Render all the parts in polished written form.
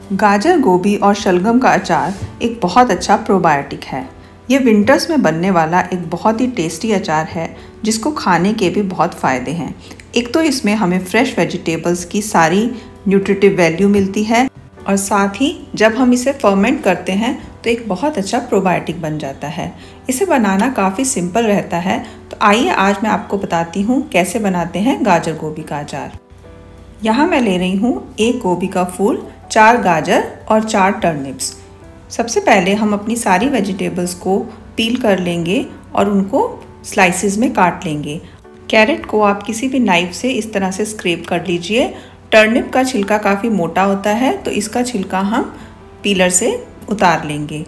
गाजर, गोभी और शलगम का अचार एक बहुत अच्छा प्रोबायोटिक है। ये विंटर्स में बनने वाला एक बहुत ही टेस्टी अचार है जिसको खाने के भी बहुत फ़ायदे हैं। एक तो इसमें हमें फ्रेश वेजिटेबल्स की सारी न्यूट्रिटिव वैल्यू मिलती है और साथ ही जब हम इसे फर्मेंट करते हैं तो एक बहुत अच्छा प्रोबायोटिक बन जाता है। इसे बनाना काफ़ी सिंपल रहता है, तो आइए आज मैं आपको बताती हूँ कैसे बनाते हैं गाजर गोभी का अचार। यहाँ मैं ले रही हूँ 1 गोभी का फूल, 4 गाजर और 4 टर्निप्स। सबसे पहले हम अपनी सारी वेजिटेबल्स को पील कर लेंगे और उनको स्लाइसेस में काट लेंगे। कैरेट को आप किसी भी नाइफ से इस तरह से स्क्रैप कर लीजिए। टर्निप का छिलका काफ़ी मोटा होता है तो इसका छिलका हम पीलर से उतार लेंगे।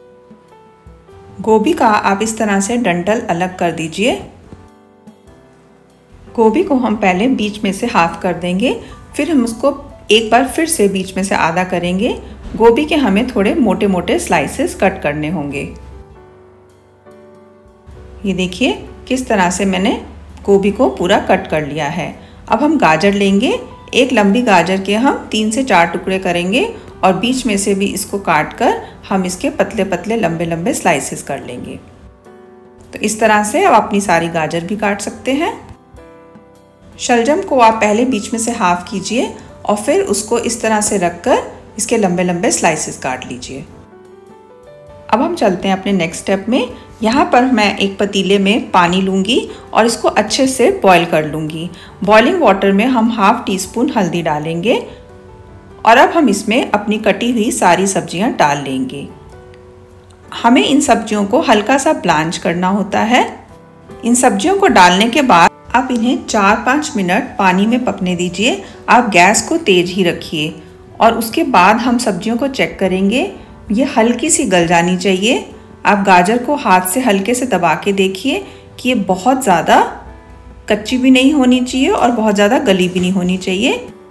गोभी का आप इस तरह से डंठल अलग कर दीजिए। गोभी को हम पहले बीच में से हाफ कर देंगे, फिर हम उसको एक बार फिर से बीच में से आधा करेंगे। गोभी के हमें थोड़े मोटे मोटे स्लाइसेस कट करने होंगे। ये देखिए किस तरह से मैंने गोभी को पूरा कट कर लिया है। अब हम गाजर लेंगे। एक लंबी गाजर के हम 3 से 4 टुकड़े करेंगे और बीच में से भी इसको काट कर हम इसके पतले पतले लंबे लंबे स्लाइसेस कर लेंगे। तो इस तरह से आप अपनी सारी गाजर भी काट सकते हैं। शलजम को आप पहले बीच में से हाफ कीजिए और फिर उसको इस तरह से रखकर इसके लंबे लंबे स्लाइसेस काट लीजिए। अब हम चलते हैं अपने नेक्स्ट स्टेप में। यहाँ पर मैं एक पतीले में पानी लूँगी और इसको अच्छे से बॉईल कर लूँगी। बॉइलिंग वाटर में हम ½ टीस्पून हल्दी डालेंगे और अब हम इसमें अपनी कटी हुई सारी सब्जियाँ डाल लेंगे। हमें इन सब्जियों को हल्का सा ब्लांच करना होता है। इन सब्जियों को डालने के बाद आप इन्हें 4-5 मिनट पानी में पकने दीजिए। आप गैस को तेज़ ही रखिए और उसके बाद हम सब्जियों को चेक करेंगे। ये हल्की सी गल जानी चाहिए। आप गाजर को हाथ से हल्के से दबा के देखिए कि ये बहुत ज़्यादा कच्ची भी नहीं होनी चाहिए और बहुत ज़्यादा गली भी नहीं होनी चाहिए।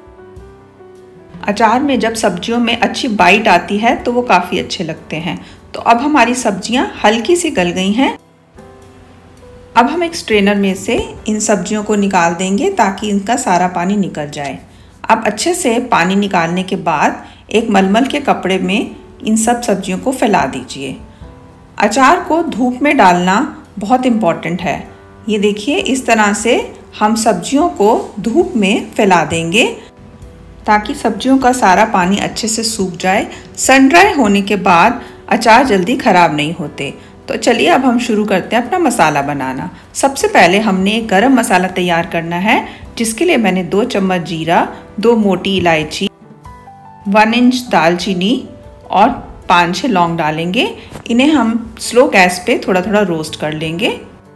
अचार में जब सब्जियों में अच्छी बाइट आती है तो वो काफ़ी अच्छे लगते हैं। तो अब हमारी सब्जियां हल्की सी गल गई हैं। अब हम एक स्ट्रेनर में से इन सब्जियों को निकाल देंगे ताकि इनका सारा पानी निकल जाए। अब अच्छे से पानी निकालने के बाद एक मलमल के कपड़े में इन सब सब्जियों को फैला दीजिए। अचार को धूप में डालना बहुत इम्पॉर्टेंट है। ये देखिए इस तरह से हम सब्जियों को धूप में फैला देंगे ताकि सब्जियों का सारा पानी अच्छे से सूख जाए। सन ड्राई होने के बाद अचार जल्दी ख़राब नहीं होते। तो चलिए अब हम शुरू करते हैं अपना मसाला बनाना। सबसे पहले हमने एक गरम मसाला तैयार करना है, जिसके लिए मैंने 2 चम्मच जीरा, 2 मोटी इलायची, 1 इंच दालचीनी और 5-6 लौंग डालेंगे। इन्हें हम स्लो गैस पे थोड़ा थोड़ा रोस्ट कर लेंगे।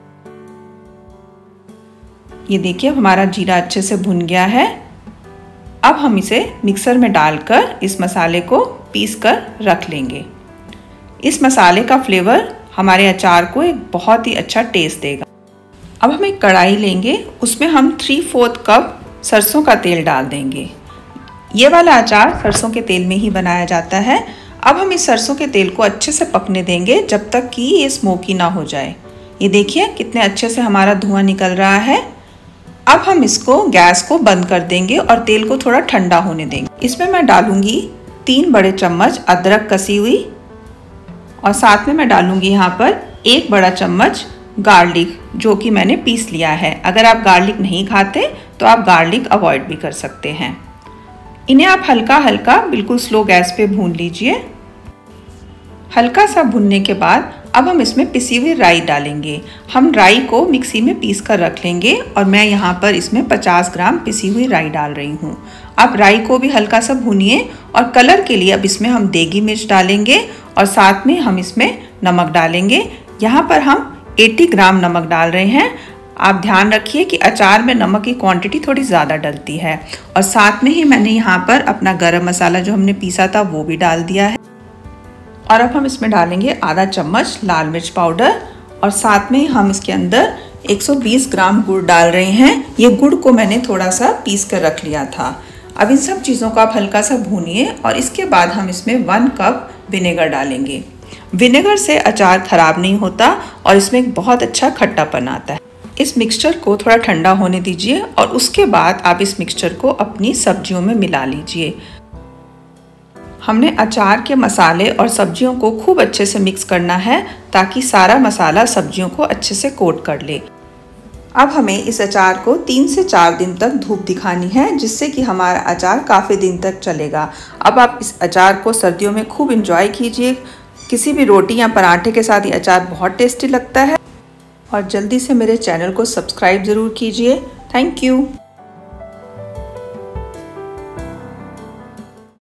ये देखिए हमारा जीरा अच्छे से भुन गया है। अब हम इसे मिक्सर में डालकर इस मसाले को पीस कर रख लेंगे। इस मसाले का फ्लेवर हमारे अचार को एक बहुत ही अच्छा टेस्ट देगा। अब हम एक कढ़ाई लेंगे, उसमें हम 3/4 कप सरसों का तेल डाल देंगे। ये वाला अचार सरसों के तेल में ही बनाया जाता है। अब हम इस सरसों के तेल को अच्छे से पकने देंगे जब तक कि ये स्मोकी ना हो जाए। ये देखिए कितने अच्छे से हमारा धुआं निकल रहा है। अब हम इसको गैस को बंद कर देंगे और तेल को थोड़ा ठंडा होने देंगे। इसमें मैं डालूंगी 3 बड़े चम्मच अदरक कसी हुई और साथ में मैं डालूंगी यहाँ पर 1 बड़ा चम्मच गार्लिक, जो कि मैंने पीस लिया है। अगर आप गार्लिक नहीं खाते तो आप गार्लिक अवॉइड भी कर सकते हैं। इन्हें आप हल्का हल्का बिल्कुल स्लो गैस पे भून लीजिए। हल्का सा भुनने के बाद अब हम इसमें पिसी हुई राई डालेंगे। हम राई को मिक्सी में पीस कर रख लेंगे और मैं यहाँ पर इसमें 50 ग्राम पिसी हुई राई डाल रही हूँ। आप राई को भी हल्का सा भूनिए और कलर के लिए अब इसमें हम देगी मिर्च डालेंगे और साथ में हम इसमें नमक डालेंगे। यहाँ पर हम 80 ग्राम नमक डाल रहे हैं। आप ध्यान रखिए कि अचार में नमक की क्वांटिटी थोड़ी ज़्यादा डलती है। और साथ में ही मैंने यहाँ पर अपना गरम मसाला जो हमने पीसा था वो भी डाल दिया है। और अब हम इसमें डालेंगे आधा चम्मच लाल मिर्च पाउडर और साथ में हम इसके अंदर 120 ग्राम गुड़ डाल रहे हैं। ये गुड़ को मैंने थोड़ा सा पीस कर रख लिया था। अब इन सब चीज़ों को आप हल्का सा भूनिए और इसके बाद हम इसमें 1 कप विनेगर डालेंगे। विनेगर से अचार ख़राब नहीं होता और इसमें एक बहुत अच्छा खट्टापन आता है। इस मिक्सचर को थोड़ा ठंडा होने दीजिए और उसके बाद आप इस मिक्सचर को अपनी सब्जियों में मिला लीजिए। हमने अचार के मसाले और सब्जियों को खूब अच्छे से मिक्स करना है ताकि सारा मसाला सब्जियों को अच्छे से कोट कर ले। अब हमें इस अचार को 3 से 4 दिन तक धूप दिखानी है, जिससे कि हमारा अचार काफ़ी दिन तक चलेगा। अब आप इस अचार को सर्दियों में खूब एंजॉय कीजिए। किसी भी रोटी या पराठे के साथ ये अचार बहुत टेस्टी लगता है। और जल्दी से मेरे चैनल को सब्सक्राइब ज़रूर कीजिए। Thank you.